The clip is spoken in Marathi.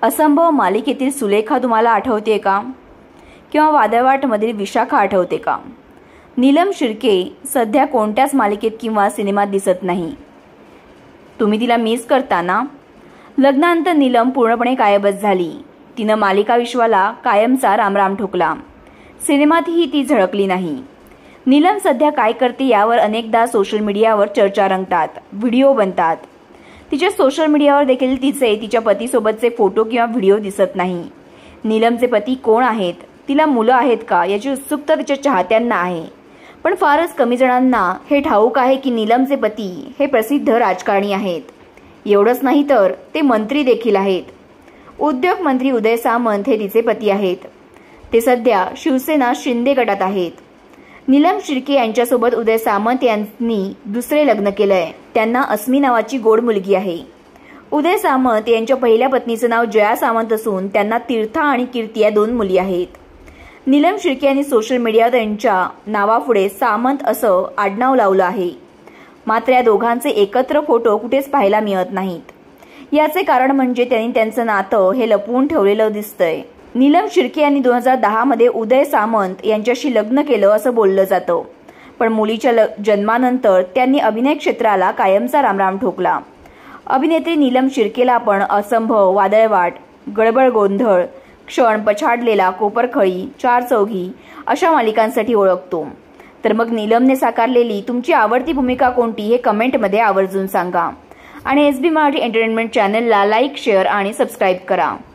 असंभव मालिकेतील सुलेखा तुम्हाला आठवते का? किंवा वादळवाटमधील विशाखा आठवते का? नीलम शिर्के सध्या कोणत्याच मालिकेत किंवा सिनेमात दिसत नाही. तुम्ही तिला मिस करता ना? लग्नानंतर नीलम पूर्णपणे गायबच झाली. तिनं मालिका विश्वाला कायमचा रामराम ठोकला. सिनेमातही ती झळकली नाही. नीलम सध्या काय करते यावर अनेकदा सोशल मीडियावर चर्चा रंगतात, व्हिडिओ बनतात. तिच्या सोशल मीडियावर देखील तिच्या पतीसोबतचे फोटो किंवा व्हिडिओ दिसत नाही. नीलमचे पती कोण आहेत, तिला मुलं आहेत का याची उत्सुकता तिच्या चाहत्यांना आहे. पण फारच कमी जणांना हे ठाऊक आहे की नीलमचे पती हे प्रसिद्ध राजकारणी आहेत. एवढंच नाही तर ते मंत्री देखील आहेत. उद्योग मंत्री उदय सामंत हे तिचे पती आहेत. ते सध्या शिवसेना शिंदे गटात आहेत. नीलम शिर्के यांच्यासोबत उदय सामंत यांनी दुसरे लग्न केलंय. त्यांना अस्मी नावाची गोड मुलगी आहे. उदय सामंत यांच्या पहिल्या पत्नीचं नाव जया सामंत असून त्यांना तीर्था आणि कीर्ती या 2 मुली आहेत. नीलम शिर्के यांनी सोशल मीडियावर त्यांच्या नावापुढे सामंत असं आडनाव लावलं आहे. मात्र या दोघांचे एकत्र फोटो कुठेच पाहायला मिळत नाहीत. याचे कारण म्हणजे त्यांनी त्यांचं नातं हे लपवून ठेवलेलं दिसतंय. नीलम शिर्के यांनी 2010 मध्ये उदय सामंत यांच्याशी लग्न केलं असं बोललं जातं. पण मुलीच्या जन्मानंतर त्यांनी अभिनय क्षेत्राला कायमचा रामराम ठोकला. अभिनेत्री नीलम शिर्केला आपण असंभव, वादळवाट, गडबड गोंधळ, क्षण, पछाडलेला, कोपरखळी, 4 चौघी अशा मालिकांसाठी ओळखतो. तर मग नीलमने साकारलेली तुमची आवडती भूमिका कोणती हे कमेंटमध्ये आवर्जून सांगा. आणि SB मराठी एंटरटेनमेंट चॅनलला लाईक, शेअर आणि सबस्क्राईब करा.